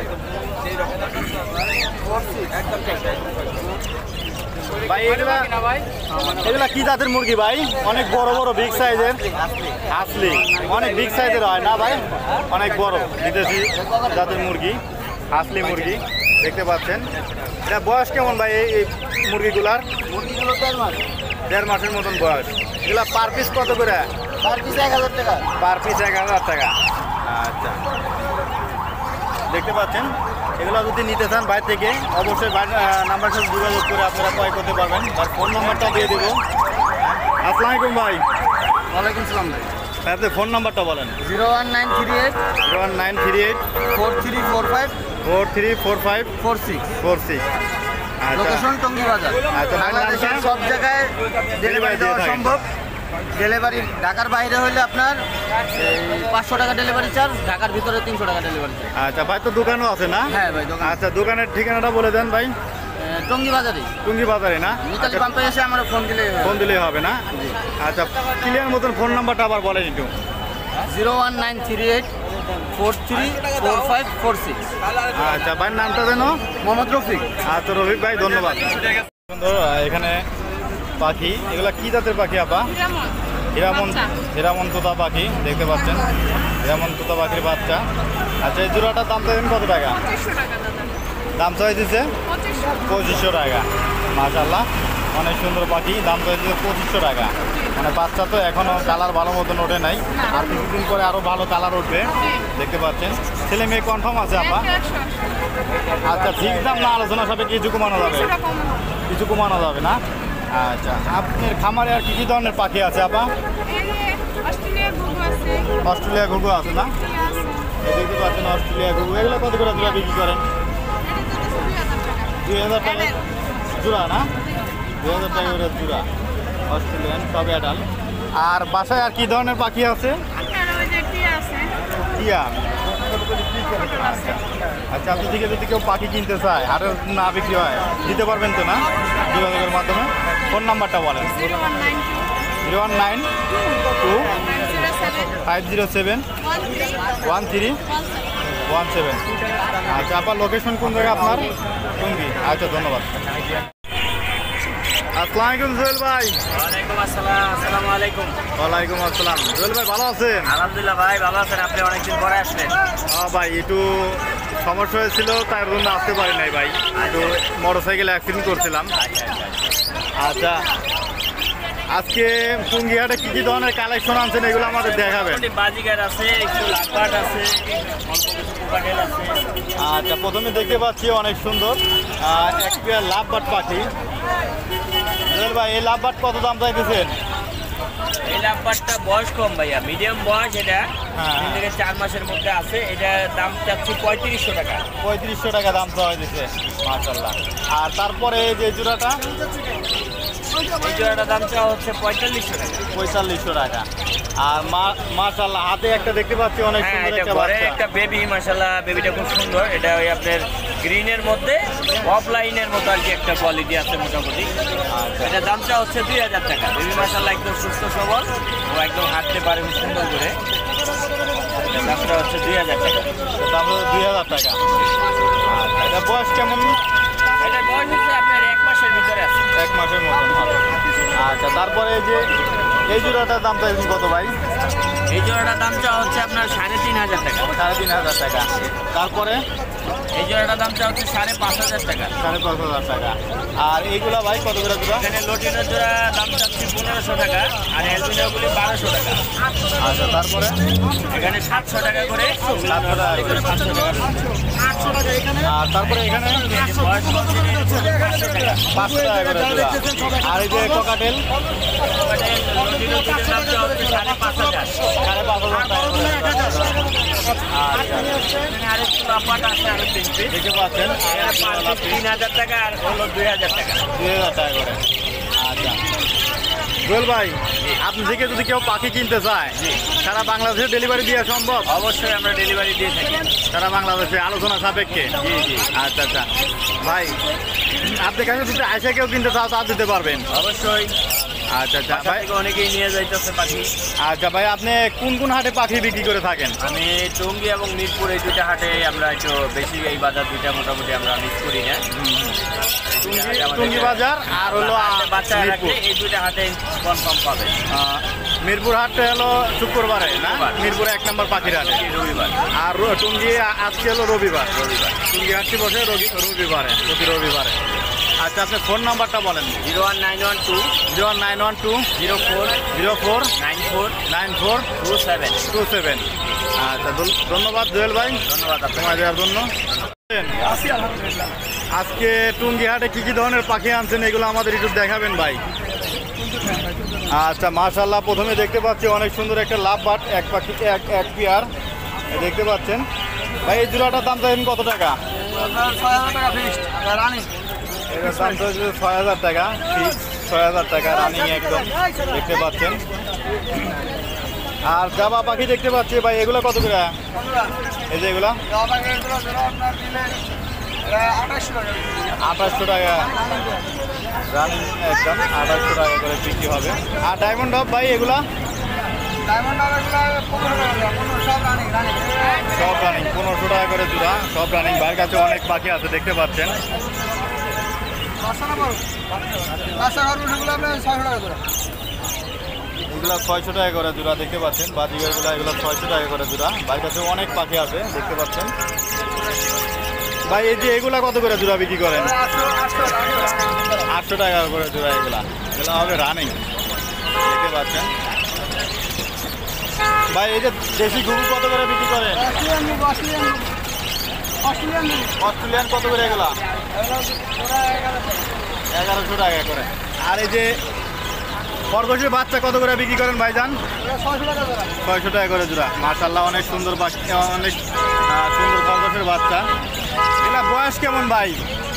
ভাই এগুলা এগুলা কি জাতের মুরগি ভাই? অনেক বড় বড় বিগ সাইজের। আসলি অনেক বিগ সাইজের হয় না ভাই? অনেক বড় বিদেশি জাতের মুরগি, আসলি মুরগি দেখতে পাচ্ছেন। এটা বয়স কেমন ভাই এই এই মুরগিগুলার? মুরগিগুলো দেড় মাস। দেড় মাসের মতন বয়স। এগুলা পার পিস কত করে? পার পিস এক হাজার টাকা। পার পিস এক হাজার টাকা। আচ্ছা দেখতে পাচ্ছেন। এগুলো যদি নিতে চান বাইরে থেকে অবশ্যই নাম্বার সাথে যোগাযোগ করে আপনারা ক্রয় করতে পারবেন। আর ফোন নাম্বারটা দিয়ে দেবো। আসসালামু আলাইকুম ভাই। ওয়ালাইকুম সালাম ভাই। আপনি ফোন নাম্বারটা বলেন। Zero one nine three eight zero one nine three eight four three four five four three four five four six. Four six. আচ্ছা লোকেশন টঙ্গী বাজার। আচ্ছা, বাংলাদেশের নামটা? সব জায়গায় ডেলিভারি দেওয়া দিয়ে থাকেন। সম্ভব। ডেলিভারি ঢাকার বাইরে হলে আপনার পাঁচশো টাকা ডেলিভারি চার্জ, ঢাকার ভিতরে তিনশো টাকা ডেলিভারি চার্জ। আচ্ছা ভাই তো দোকানও আছে না? হ্যাঁ ভাই দোকান আচ্ছা দোকানের ঠিকানাটা বলে দেন ভাই। টঙ্গী বাজারে টুঙ্গি বাজারে না? মিতালি পাম্পে এসে আমার ফোন দিলে ফোন দিলেই হবে না? আচ্ছা ক্লিয়ার মতন ফোন নাম্বারটা আবার বলেন একটু। Zero one nine three eight four three four five four six. আচ্ছা ভাইয়ের নামটা যেন? মোহাম্মদ রফিক। আচ্ছা রফিক ভাই ধন্যবাদ। সুন্দর এখানে পাখি। এগুলা কি জাতের পাখি আপা? হিরামন হিরামন তোতা পাখি দেখতে পাচ্ছেন। হিরামন তোতা পাখির বাচ্চা। আচ্ছা এই জোড়াটার দাম দেবেন কত টাকা? দাম চাই দিচ্ছে পঁচিশশো টাকা। মাশাআল্লাহ অনেক সুন্দর পাখি। দাম চাই দিচ্ছে পঁচিশশো টাকা। মানে বাচ্চা তো এখনও কালার ভালো মতন ওঠে নাই। আর কিছুদিন পরে আরও ভালো কালার উঠবে দেখতে পাচ্ছেন। ছেলে মেয়ে কনফার্ম আছে আপা? আচ্ছা ঠিক দাম না আলোচনা সাথে কিছু কমানো যাবে? কিছু কমানো যাবে না? আচ্ছা আপনার খামারে আর কি কি ধরনের পাখি আছে আপা? অস্ট্রেলিয়া ঘুঘু আছে না? এই দেখতে পাচ্ছেন অস্ট্রেলিয়া ঘুঘু। এগুলো কত করে জোড়া বিক্রি করেন? দুই হাজার টাকা জোড়া না? দুই হাজার টাকা করে জোড়া অস্ট্রেলিয়ান সব অ্যাডাল। আর বাসায় আর কি ধরনের পাখি আছে? টিয়া। আচ্ছা আচ্ছা আপনি থেকে যদি কেউ পাখি কিনতে চায় হাটের না বিক্রি হয় দিতে পারবেন তো না যোগাযোগের মাধ্যমে? ফোন নাম্বারটা বলেন। Zero one nine two five zero seven one three one seven. আচ্ছা আপনার লোকেশন কোন জায়গায় আপনার? টঙ্গী। আচ্ছা ধন্যবাদ। আসসালামু আলাইকুম জুয়েল ভাই। ওয়ালাইকুম আসসালাম। আসসালামু আলাইকুম। ওয়ালাইকুম আসসালাম। জুয়েল ভাই ভালো আছেন? আলহামদুলিল্লাহ ভাই ভালো আছেন। আপনি অনেকদিন পরে আসলেন। হ্যাঁ ভাই একটু সমস্যা হয়েছিল তার জন্য আসতে পারি নাই ভাই। একটু মোটর সাইকেল অ্যাক্সিডেন্ট করছিলাম। আচ্ছা আজকে টুঙ্গিহাটে কী কী ধরনের কালেকশন আনছেন এগুলো আমাদের দেখাবেন। বাজিগার আছে, একটু লাভবাট আছে, অল্প কিছু কোকাটেল আছে। আচ্ছা প্রথমে দেখতে পাচ্ছি অনেক সুন্দর একটা লাভবাট পাখি। জুয়েল ভাই এই লাভবাট কত দাম চাইতেছেন? এই লাভবাটটা বয়স কম ভাইয়া, মিডিয়াম বয়স। এটা হ্যাঁ। তিন থেকে চার মাসের মধ্যে আছে। এটার দাম চাচ্ছি পঁয়ত্রিশশো টাকা। পঁয়ত্রিশশো টাকা দাম চাওয়া দিচ্ছে মাশাআল্লাহ। আর তারপরে এই যে জোড়াটা? এই জোড়াটার দাম চাওয়া হচ্ছে পঁয়তাল্লিশশো টাকা। পঁয়তাল্লিশশো টাকা। আর মাশাআল্লাহ হাতে একটা দেখতে পাচ্ছি অনেক হ্যাঁ সুন্দর এটা একটা ঘরে বাচ্চা। একটা বেবি মাশাআল্লাহ, বেবিটা খুব সুন্দর। এটা ওই আপনার গ্রিনের মধ্যে অফলাইনের মতো আর কি একটা কোয়ালিটি আছে মোটামুটি। এটা দামটা হচ্ছে দুই হাজার টাকা। বেবি মাশাআল্লাহ একদম সুস্থ সবল ও একদম হাঁটতে পারে খুব সুন্দর করে। এটা দামটা হচ্ছে দুই হাজার টাকা। দাম হলো দুই হাজার টাকা। আচ্ছা এটা বয়স কেমন? এটার বয়স হচ্ছে আপনার এক মাসের ভিতরে আছে। এক মাসের মতন হবে। আচ্ছা তারপরে এই যে এই জোড়াটার দাম চাইছেন কত ভাই? এই জোড়াটার দামটা হচ্ছে আপনার সাড়ে তিন হাজার টাকা। সাড়ে তিন হাজার টাকা। তারপরে এই জোড়াটার দামটা হচ্ছে সাড়ে পাঁচ হাজার টাকা। সাড়ে পাঁচ হাজার টাকা। আর এইগুলা ভাই কত করে জোড়া? এখানে লটিনের জোড়া দাম চাচ্ছি পনেরোশো টাকা, আর অ্যালবিনোগুলি বারোশো টাকা। আচ্ছা, তারপরে এখানে সাতশো টাকা করে, সাতশো টাকা করে। সাতশো টাকা। আর তারপরে এখানে পাঁচশো টাকা করে জোড়া। আর এই যে ককাটেল লটিনের দুটোর দামটা হচ্ছে সাড়ে পাঁচ হাজার। সাড়ে পাঁচ হাজার টাকা করে। আচ্ছা, এখানে আরেকটু লাফাট আছে, আরো তিন পিস। দেখতে পাচ্ছেন এখানে পার পিস তিন হাজার টাকা, আর হলো দুই হাজার টাকা। দুই হাজার টাকা করে। আচ্ছা জুয়েল ভাই, আপনি থেকে যদি কেউ পাখি কিনতে চায় সারা বাংলাদেশে ডেলিভারি দেওয়া সম্ভব? অবশ্যই আমরা ডেলিভারি দিয়ে থাকি। সারা বাংলাদেশে আলোচনা সাপেক্ষে? জি জি আচ্ছা আচ্ছা ভাই, আপনি কাছে যদি আইসা কেউ কিনতে চাও তা দিতে পারবেন? অবশ্যই। আচ্ছা আচ্ছা বাসা ভাই। থেকে অনেকেই নিয়ে যাইতেছে পাখি। আচ্ছা ভাই, আপনি কোন কোন হাটে পাখি বিক্রি করে থাকেন? আমি টঙ্গী এবং মিরপুর এই দুইটা হাটে আমরা একটু বেশি, এই বাজার দুইটা মোটামুটি আমরা মিস করি না। টুঙ্গি- টুঙ্গি বাজার আর হলো আ- বাচ্চা মিরপুর। রাখলে এই দুইটা হাটে কনফার্ম পাবে। আহ, মিরপুর হাটটা হলো শুক্রবারে না? শুক্রবার। মিরপুরে এক নম্বর পাখির হাট। রবিবার। আর র- টুঙ্গি আ- আজকে হলো রবিবার। রবিবার টুঙ্গি হাটটি বসে রবি- রবিবারে, প্রতি রবিবারে। আচ্ছা, আপনার ফোন নাম্বারটা বলেন। Zero one nine one two zero nine one two zero four zero four nine four nine four two seven. Two seven. আচ্ছা, ধন- ধন্যবাদ জুয়েল ভাই ধন্যবাদ আপনাকে। সময় দেওয়ার জন্য। আছি আলহামদুলিল্লাহ। আজকে টুঙ্গি হাটে কি কি ধরনের পাখি আনছেন এগুলো আমাদের একটু দেখাবেন ভাই। আচ্ছা মাশাআল্লাহ, প্রথমে দেখতে পাচ্ছি অনেক সুন্দর একটা লাভ বাট, এক পাখি এক এক পেয়ার দেখতে পাচ্ছেন ভাই। এই জোড়াটার দাম চাইছেন কত টাকা? আপনার ছয় হাজার টাকা ফিক্সড রানিং। এটার দাম চাইছে ছয় হাজার টাকা ফিক্স, ছয় হাজার টাকা রানিং একদম দেখতে পাচ্ছেন। আর জাবা পাখি দেখতে পাচ্ছি ভাই, এগুলো কত করে? এই যে এগুলা আঠাশশো টাকা রানিং একদম আঠাশশো টাকা করে বিক্রি হবে। আর ডায়মন্ড হব ভাই এগুলা সব রানিং পনেরোশো টাকা করে জোড়া, সব রানিং। ভাইয়ের কাছে অনেক পাখি আছে দেখতে পাচ্ছেন। এগুলো ছয়শো টাকা করে জোড়া দেখতে পাচ্ছেন। বাজিগারগুলো এগুলো ছয়শো টাকা করে জোড়া। ভাইয়ের কাছে অনেক পাখি আছে দেখতে পাচ্ছেন। ভাই এই যে এগুলা কত করে জোড়া বিক্রি করেন? আটশো টাকা করে জোড়া। এগুলা এগুলো হবে রানিং দেখতে পাচ্ছেন। ভাই এই যে দেশি ঘুঘু কত করে বিক্রি করেন? অস্ট্রেলিয়ান কত করে এগুলা? এগারোশো টাকা করে। আর এই যে খরগোশের বাচ্চা কত করে বিক্রি করেন ভাইজান? ছয়শো টাকা করে জোড়া। মাশাআল্লাহ, অনেক সুন্দর বাচ্চা, অনেক আহ, সুন্দর খরগোশের বাচ্চা। এগুলা বয়স কেমন ভাই?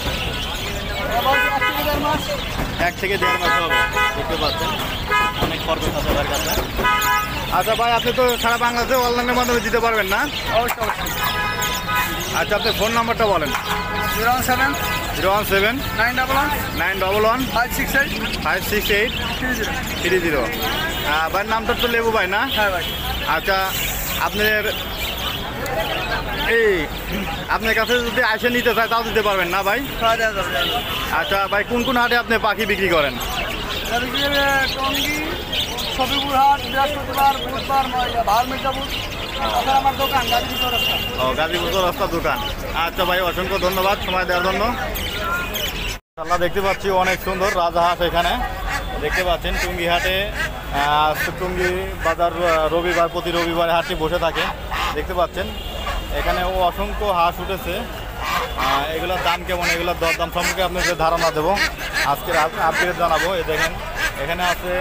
এক থেকে দেড় মাস হবে দেখতে পাচ্ছেন। অনেক খরগোশ আছে তার কাছে। আচ্ছা ভাই, আপনি তো সারা বাংলাদেশে অনলাইনের মাধ্যমে দিতে পারবেন না? অবশ্যই অবশ্যই। আচ্ছা, আপনার ফোন নাম্বারটা বলেন। Zero one seven zero one seven nine double one nine double one five six eight five six eight three zero. Three zero. ভাইয়ের নামটা তো লেবু ভাই না? হ্যাঁ ভাই। আচ্ছা, আপনার এই আপনার কাছে যদি আসে নিতে চায় তাও দিতে পারবেন না ভাই? ছয় হাজার। আচ্ছা ভাই, কোন কোন হাটে আপনি পাখি বিক্রি করেন? টঙ্গী, সফিপুর হাট, বৃহস্পতিবার, বুধবার, ভার মির্জাপুর। তাছাড়া আমার দোকান গাজীপুর রাস্তা। ও, গাজীপুর রাস্তা দোকান। আচ্ছা ভাই, অসংখ্য ধন্যবাদ সময় দেওয়ার জন্য। আল্লাহ, দেখতে পাচ্ছি অনেক সুন্দর রাজাহাঁস এখানে দেখতে পাচ্ছেন। টুঙ্গি হাটে আহ, টুঙ্গি বাজার আহ, রবিবার, প্রতি রবিবারে হাটটি বসে থাকে দেখতে পাচ্ছেন। এখানে ও অসংখ্য হাঁস উঠেছে। আহ, এগুলোর দাম কেমন, এগুলোর দরদাম সম্পর্কে আপনাদের ধারণা দেবো, আজকের আপডেট জানাবো। এই দেখেন এখানে আছে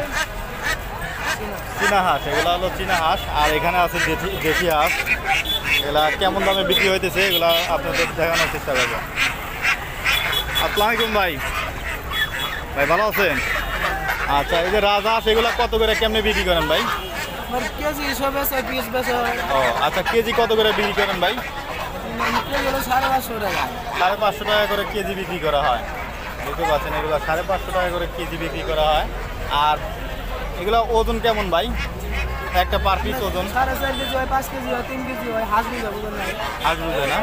চীনা হাঁস, এগুলো হলো চীনা হাঁস। আর এখানে আছে দেশি দেশি হাঁস। এগুলা কেমন দামে বিক্রি হইতেছে এগুলা আপনাদের দেখানোর চেষ্টা করবো। আসসালামু আলাইকুম ভাই। ভাই ভালো আছেন? আচ্ছা, এই যে রাজহাঁস এগুলা কত করে কেমনে বিক্রি করেন ভাই? কেজি হিসাবে পিস বেচা হয়। ও আচ্ছা, কেজি কত করে বিক্রি করেন ভাই? সাড়ে পাঁচশো টাকা। সাড়ে পাঁচশো টাকা করে কেজি বিক্রি করা হয় দেখতে পাচ্ছেন। এগুলো সাড়ে পাঁচশো টাকা করে কেজি বিক্রি করা হয়। আর এগুলো ওজন কেমন ভাই? একটা পার পিস ওজন সাড়ে চার কেজি হয়, পাঁচ কেজি হয়, তিন কেজি হয়। হাঁস বুঝে বুঝুন নাই। হাঁস বুঝে না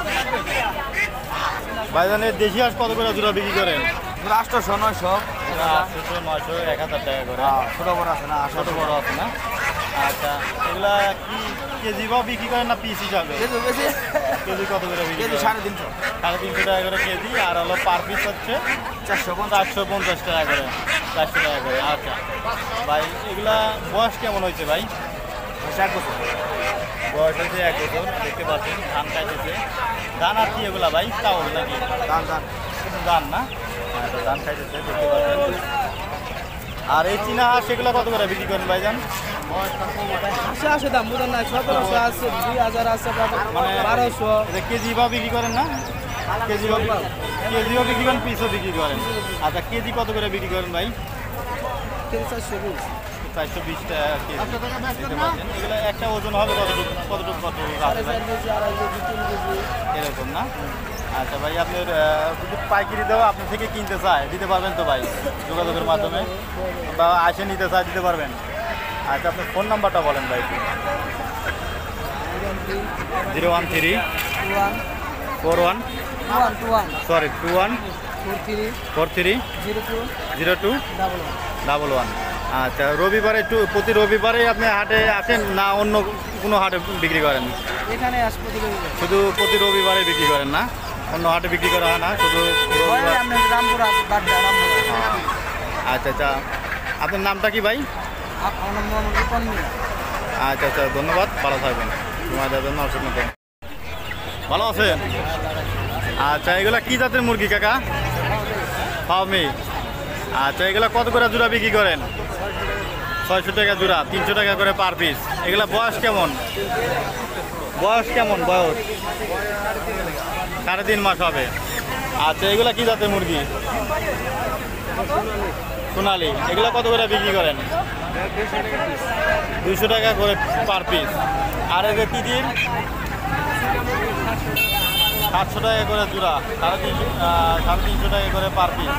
ভাইজানের দেশি হাঁস কত করে জোড়া বিক্রি করেন? আটশোশো নয়শো আটশো নয়শো এক হাজার টাকা করে। ছোট বড় আছে না? ছোট বড় আছে না? আচ্ছা এগুলা কি কেজি বা বিক্রি করেন না পিস হিসাবে? কেজি বেশি কেজি কত করে বিক্রি কেজি করেন? সাড়ে তিনশো সাড়ে তিনশো টাকা করে কেজি আর হলো পার পিস হচ্ছে চারশো চারশো পঞ্চাশ টাকা করে চারশো টাকা করে। আচ্ছা ভাই এগুলা বয়স কেমন হয়েছে ভাই? এক বছর বয়স হয়েছে এক বছর, দেখতে পাচ্ছেন ধান খাইতেছে। ধান আর কি এগুলা ভাই? চাউল নাকি? দাম দাম শুধু ধান না? আচ্ছা ধান খাইতেছে দেখতে পাচ্ছেন। আর এই চীনা হাঁস সেগুলো কত করে বিক্রি করেন ভাইজান? আসে আসে দাম বুঝেন না, সতেরোশো আছে, দুই হাজার আছে, মানে বারোশো। এটা কেজি বা বিক্রি করেন না? কেজি বা কেজিও বিক্রি করেন, পিসও বিক্রি করেন। আচ্ছা কেজি কত করে বিক্রি করেন ভাই? চারশো বিশ। চারশো বিশ টাকা কেজি দেখতে পাচ্ছেন। এগুলো একটা ওজন হবে কতটুকু কতটুকু কত রাখে ভাই? এরকম না? আচ্ছা ভাই আপনার আহ, যদি পাইকারি দেওয়া আপনার থেকে কিনতে চায় দিতে পারবেন তো ভাই যোগাযোগের মাধ্যমে, বা আসে নিতে চায় দিতে পারবেন? আচ্ছা আপনার ফোন নাম্বারটা বলেন ভাই। Zero one three one four one one two one sorry two one four three four three zero two zero two double one. Double one. আচ্ছা রবিবারে একটু প্রতি রবিবারে আপনি হাটে আসেন না অন্য কোনো হাটে বিক্রি করেন? এখানে আসবো দিকে শুধু প্রতি রবিবারে বিক্রি করেন না, অন্য হাটে বিক্রি করা হয় না, শুধু রবিবার? আপনার রামপুর আছে বাড্ডা রামপুর। আচ্ছা আচ্ছা আপনার নামটা কি ভাই? আমার নাম মোহাম্মদ রূপন মিয়া। আচ্ছা আচ্ছা ধন্যবাদ, ভালো থাকবেন। তোমাদের জন্য অসুবিধা নেই। ভালো আছেন? আচ্ছা এগুলা কি জাতের মুরগি কাকা? ফার্মি। আচ্ছা এগুলা কত করে জোড়া বিক্রি করেন? ছয়শো টাকা জোড়া, তিনশো টাকা করে পার পিস। এগুলা বয়স কেমন? বয়স কেমন বয়স? সাড়ে তিন মাস হবে। আচ্ছা এগুলা কি জাতের মুরগি? সোনালি। এগুলা কত করে বিক্রি করেন? দুইশো টাকা করে পার পিস। আর এই যে তিতির সাতশো টাকা করে জোড়া, সাড়ে তিনশো সাড়ে তিনশো টাকা করে পার পিস।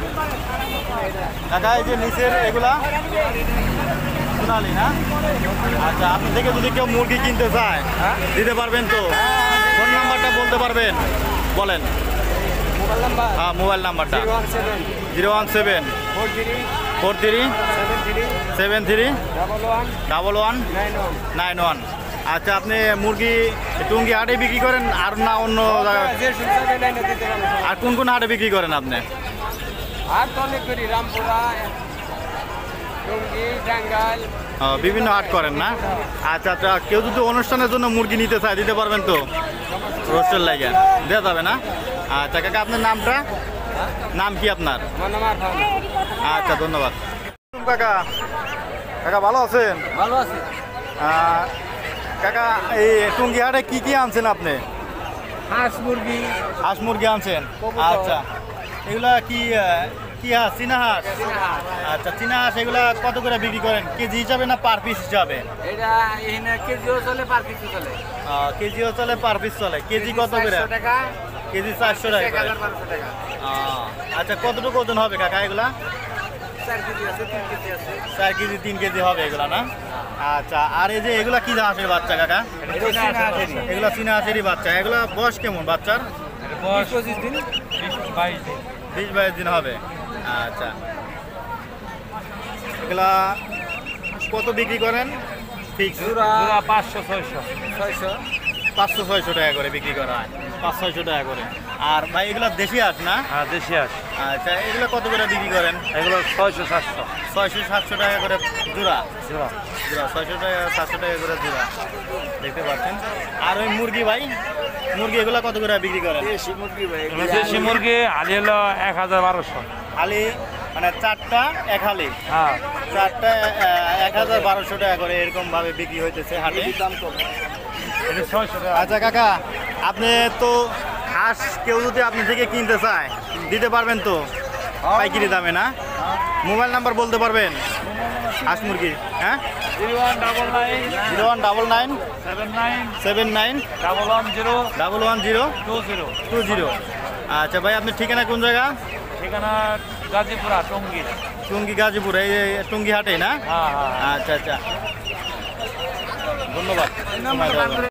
কাকা এই যে নিচের এগুলা সোনালি না? আচ্ছা আপনি থেকে যদি কেউ মুরগি কিনতে চায় দিতে পারবেন তো? ফোন নাম্বারটা বলতে পারবেন? বলেন। মোবাইল নাম্বার হ্যাঁ মোবাইল নাম্বারটা one seven zero one seven four three four three seven three seven three double one double one nine one. Nine one. আচ্ছা আপনি মুরগি টুঙ্গি হাটে বিক্রি করেন আর না অন্য জায়গায়? যে সুবিধা লাইনে দিতে পারবো। আর কোন কোন হাটে বিক্রি করেন আপনি? আর তো অনেক করি রামপুরা টঙ্গী টাঙ্গাইল। ও, বিভিন্ন হাট করেন না? আচ্ছা আচ্ছা কেউ যদি অনুষ্ঠানের জন্য মুরগি নিতে চায় দিতে পারবেন তো? রোস্টের লাগে দেওয়া যাবে না? আচ্ছা কাকা আপনার নামটা? নাম কি আপনার? মনোমার ভাবনা। আচ্ছা ধন্যবাদ। কাকা কাকা ভালো আছেন? ভালো আছে। আহ, কাকা এই টুঙ্গি হাটে কি কি আনছেন আপনি? হাঁস মুরগি হাঁস মুরগি আনছেন? আচ্ছা এগুলা কি আহ, কি হাঁস? চীনা হাঁস? আচ্ছা চীনা হাঁস এগুলা কত করে বিক্রি করেন? কেজি হিসাবে না পার পিস হিসাবে? এটা এখানে কেজিও চলে পার পিসও চলে। আহ, কেজিও চলে পার পিস চলে। কেজি কত করে? চারশো টাকা কেজি চারশো টাকা এক করে। হাজার বারোশো টাকা। আহ, আচ্ছা কতটুকু ওজন হবে কাকা এগুলা? চার কেজি আছে তিন কেজি আছে। চার কেজি তিন কেজি হবে এগুলা না? আচ্ছা আর এই যে এগুলা কি হাঁসের বাচ্চা কাকা? এগুলা চীনা হাঁসেরই বাচ্চা। এগুলা বয়স কেমন বাচ্চার? বিশ পঁচিশ দিন বাইশ দিন। বিশ বাইশ দিন হবে। আচ্ছা এগুলা কত বিক্রি করেন? ফিক্স পাঁচশো ছয়শো ছয়শো পাঁচশো ছয়শো টাকা করে বিক্রি করা হয়, পাঁচ ছয়শো টাকা করে। আর ভাই এগুলা দেশি হাঁস না? হ্যাঁ দেশি হাঁস আচ্ছা এগুলো কত করে বিক্রি করেন? এগুলো ছয়শো সাতশো ছয়শো সাতশো টাকা করে জোড়া। জোড়া ছয়শো টাকা সাতশো টাকা করে জোড়া দেখতে পাচ্ছেন। আর ওই মুরগি ভাই মুরগি এগুলো কত করে বিক্রি করেন? দেশি মুরগি ভাই দেশি মুরগি আলি হলো এক হাজার বারোশো হালি মানে চারটা এক হালি হ্যাঁ চারটা আহ, এক হাজার বারোশো টাকা করে এরকম ভাবে বিক্রি হইতেছে হাটে। দাম কম। এটা ছয়শো টাকা আচ্ছা কাকা আপনি তো হাঁস কেউ যদি আপনি থেকে কিনতে চায় দিতে পারবেন তো পাইকারি দামে না? মোবাইল নাম্বার বলতে পারবেন হাঁস মুরগি? হ্যাঁ zero one double nine zero one double nine seven nine seven nine double one zero double one zero two zero two zero. আচ্ছা ভাই আপনার ঠিকানা কোন জায়গা? ঠিকানা গাজীপুরা টঙ্গী। টুঙ্গি গাজীপুর এই এই টুঙ্গি হাটেই না? হ্যাঁ হ্যাঁ আচ্ছা আচ্ছা ধন্যবাদ।